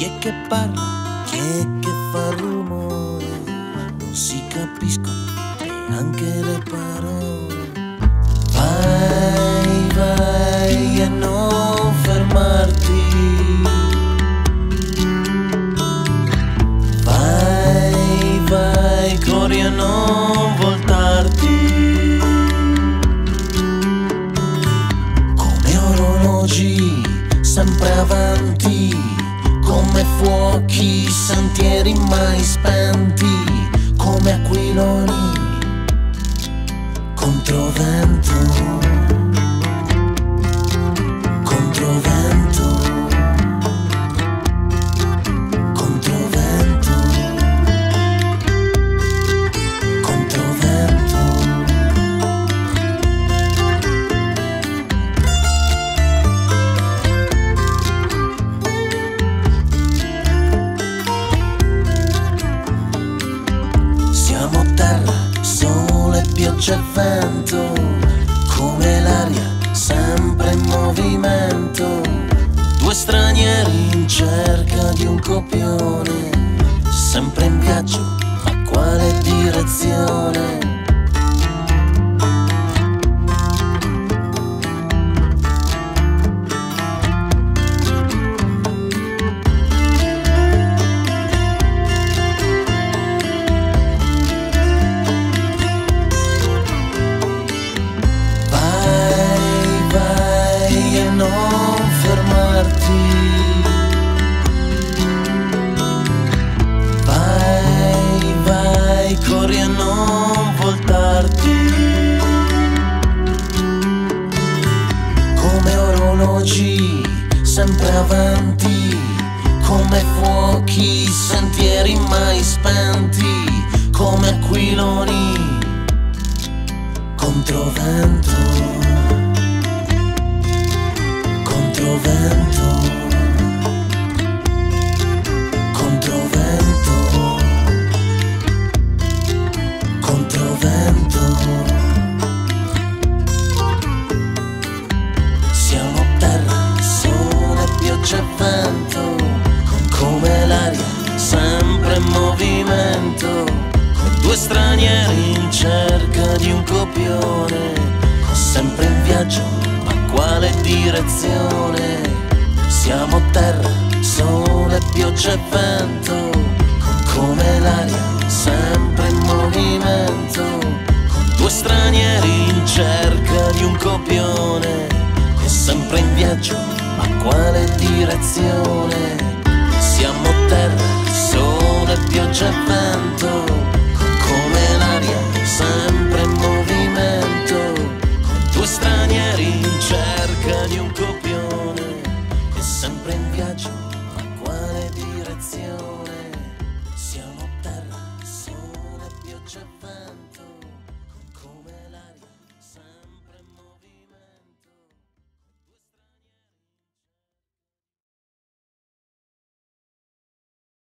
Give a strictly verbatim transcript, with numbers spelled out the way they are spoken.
Chi è che parla? Chi è che fa rumore? Non si capiscono neanche le parole. Vai, vai e non fermarti. Vai, vai, corri e non voltarti. Come orologi sempre avanti, come fuochi, sentieri mai spenti, come aquiloni contro vento, contro vento, contro vento, contro vento. Siamo terra, sole, pioggia e vento, come l'aria sempre in movimento. Due stranieri in cerca di un copione, sempre in viaggio, ma quale direzione? Non fermarti. Vai, vai, corri e non voltarti. Come orologi sempre avanti, come fuochi, sentieri mai spenti, come aquiloni contro vento. Contro vento, contro vento, contro vento. Siamo terra, sole, pioggia e vento, come l'aria sempre in movimento, con due stranieri in cerca di un copione, sempre in viaggio, ma quale direzione? Siamo terra, sole, pioggia e vento, come l'aria sempre in movimento, con due stranieri in cerca di un copione, e sempre in viaggio, ma quale direzione? Siamo terra, sole, pioggia e vento, come l'aria sempre in movimento, con due stranieri in cerca di un copione, e sempre in viaggio, ma quale direzione?